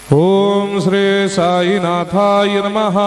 ओम श्री साईनाथाय नमः।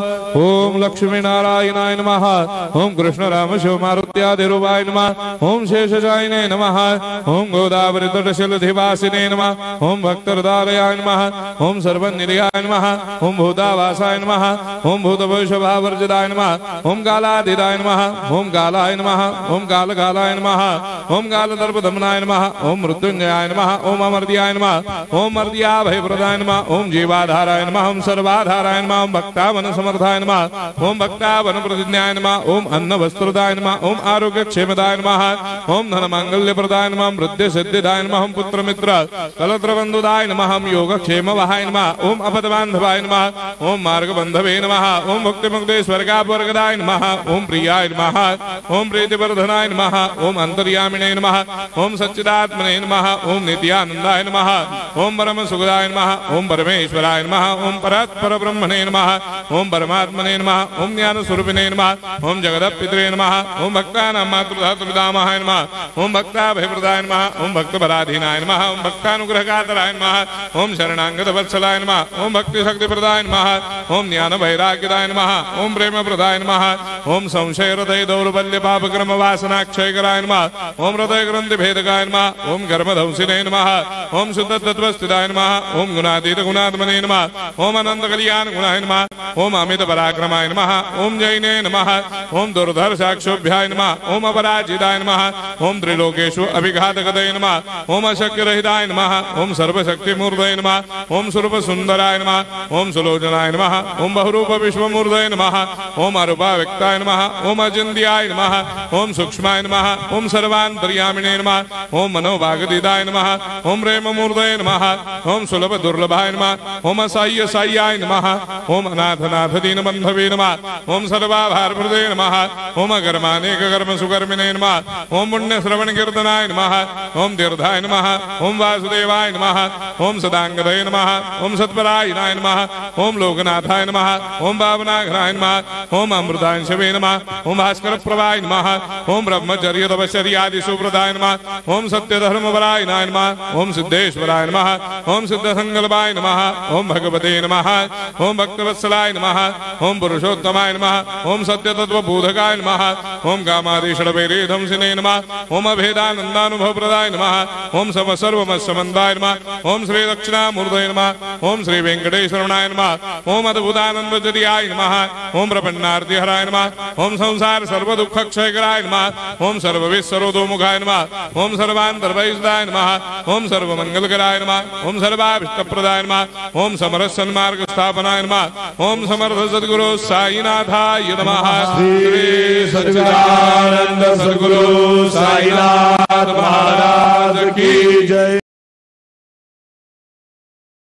ओम लक्ष्मी नारायणाय नमः। ओम कृष्ण राम शिव मारुत्यादिरूपाय नमः। ओम शेषशायिने नमः। ओम गोदावरी तटशिलधिवासिने नमः। ओम भक्तहृदयाय नमः। ओम सर्वनिलयाय नमः। ओम भूतावासाय नमः। ओम भूतभविष्यभावर्जिताय नमः। ओम कालाधीराय नमः। ओम कालाय नमः। ओम कालकालाय नमः। ओम कालदर्पदमनाय नमः। ओम मृत्युंजयाय नमः। ओम अमर्त्याय नमः। ओम मर्त्याभयप्रदाय नमः। ओम जीवाधाराय नमः। ओम सर्वाधाराय नमः। ओम भक्तावन समर्थाय नमः। ओम भक्तावन प्रतिज्ञाय नमः। ओम अन्न वस्त्रदाय नमः। ओम आरोग्य क्षेमदाय नमः। ओम धन मांगल्य प्रदाय नमः। ओम वृद्धि सिद्धिदाय नमः। ओम पुत्र मित्र कलत्र बंधुदाय नमः। ओम योग क्षेम वहाय नमः। ओम अपद बांधवाय नमः। ओम मार्ग बंधवे नमः। ओम मुक्ति मुक्ति स्वर्गापवर्गदाय नमः। ओम प्रियाय नमः। ओम प्रीतिवर्धनाय नमः। ओम अंतर्यामिने नमः। ओम सच्चिदात्मने नमः। ओम नित्यानंदाय नमः। ओम परम सुखदाय नमः। ओम परमेश्वराय नमः। ओम परात्पर ब्रह्मणे नमः। ओम परमात्मने नमः। ओम ज्ञान स्वरूपिणे नमः। ओम जगदपितरे नमः। ओम भक्तानां मातृधातुर्धामाय नमः। ओम भक्ताभयप्रदाय नमः। ओम भक्तपराधीनाय नमः। ओम भक्तानुग्रहकातराय नमः। ओम शरणागत वत्सलाय नमः। ओम भक्ति शक्ति प्रदाय नमः। ओम ज्ञान वैराग्यदाय नमः। ओम प्रेम प्रदाय नमः। ओम संशय हृदय दौर्बल्य पापक्रम वासना क्षयकराय नमः। ओम हृदय ग्रंथि भेदकाय नमः। ओम कर्मधंसिने नमः। ओम शुद्ध तत्वस्थिताय नमः। ओम गुणातीत गुणात्मने नमः। ओम अनंत कल्याण गुणाय नमः। ओम अमित पराक्रमाय नमः। ओम जैने नमः। ओम दुर्धर्षाक्षोभ्याय नमः। ओम अपराजिताय नमः। ओम त्रिलोकेषु अभिघातगतये नमः। ओम अशक्यरहिताय नमः। ओम सर्वशक्तिमूर्तये नमः। ओम स्वरूप सुंदराय नमः। ओम सुलोचनाय नमः। ओम बहुरूप विश्वमूर्तये नमः। ओम अरूपाव्यक्ताय नमः। ओम अचिन्त्याय नमः। ओम सूक्ष्माय नमः। ओम सर्वान्तर्यामिने नमः। ओम मनोभागदिदाय नमः। ओम प्रेममूर्तये नमः। ओम सुलभ दुर्लभाय नमः। ओम असाह्य साह्याय नमः। ओम अनाथनाथ दीनबन्धवे नमः। ओम सर्वाभारप्रदे नमः। ओम अकर्मानेक कर्म सुकर्मिणे नमः। ओम पुण्य श्रवण कीर्तनाय नमः। ओम तीर्थाय नमः। ओम वासुदेवाय नमः। ओम सदांगदये नमः। ओम सत्परायणाय नमः। ओम लोकनाथाय नमः। ओम पावनाघ्नाय नमः। ओम अमृतांशवे नमः। ओम भास्कर प्रभाय नमः। ओम ब्रह्मचर्य तपश्चर्यादि सुप्रदाय नमः। ओम सत्यधर्मपरायणाय नमः। ओम सिद्धेश्वराय नमः। ओम सिद्ध संकल्पाय नमः। ओम भगवते नमः। ओम भक्तवत्सलाय नमः। ओम पुरुषोत्तमाय नमः। ओम सत्य तत्व बोधकाय नमः। ओम कामादि षड्भैरेधंसिने नमः। ओम अभेदानंदानुभव प्रदाय नमः। ओम सर्वमस्समन्दाय नमः। ओम श्री दक्षिणामूर्तये नमः। ओम श्री वेंकटेश्वराय नमः। ओम अद्भुतानंदचर्याय नमः। ओम प्रपन्नार्तिहराय नमः। ओम संसार सर्व दुख क्षयकराय नमः। ओम सर्वविस्सरोदोमुखाय नमः। ओम सर्वान्तर्वैसदाय नमः। ओम सर्वमंगलकराय नमः। ओम सर्वाभीष्टप्रदाय नमः। ओम समरस सन्मार्ग स्थापनाय नमः। ओम समर्थ सद्गुरु साईनाथाय नमः। श्री सच्चिदानंद सद्गुरु साईनाथ महाराज की